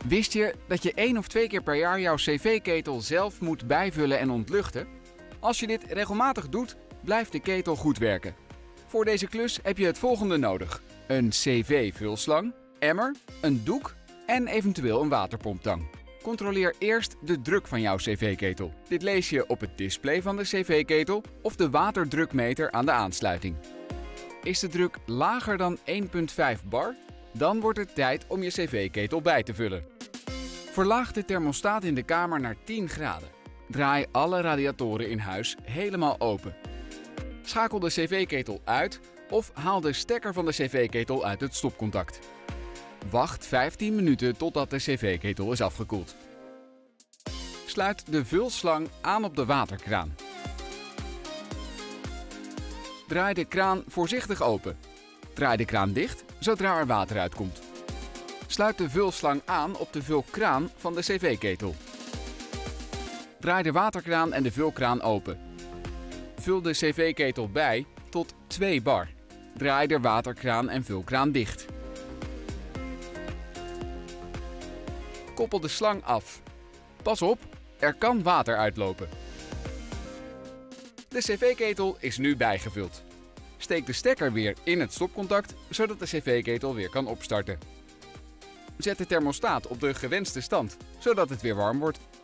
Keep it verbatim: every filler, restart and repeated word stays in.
Wist je dat je één of twee keer per jaar jouw cv-ketel zelf moet bijvullen en ontluchten? Als je dit regelmatig doet, blijft de ketel goed werken. Voor deze klus heb je het volgende nodig: een cv-vulslang, emmer, een doek en eventueel een waterpomptang. Controleer eerst de druk van jouw cv-ketel. Dit lees je op het display van de cv-ketel of de waterdrukmeter aan de aansluiting. Is de druk lager dan één komma vijf bar? Dan wordt het tijd om je cv-ketel bij te vullen. Verlaag de thermostaat in de kamer naar tien graden. Draai alle radiatoren in huis helemaal open. Schakel de cv-ketel uit of haal de stekker van de cv-ketel uit het stopcontact. Wacht vijftien minuten totdat de cv-ketel is afgekoeld. Sluit de vulslang aan op de waterkraan. Draai de kraan voorzichtig open. Draai de kraan dicht zodra er water uitkomt. Sluit de vulslang aan op de vulkraan van de cv-ketel. Draai de waterkraan en de vulkraan open. Vul de cv-ketel bij tot twee bar. Draai de waterkraan en vulkraan dicht. Koppel de slang af. Pas op, er kan water uitlopen. De cv-ketel is nu bijgevuld. Steek de stekker weer in het stopcontact, zodat de cv-ketel weer kan opstarten. Zet de thermostaat op de gewenste stand, zodat het weer warm wordt.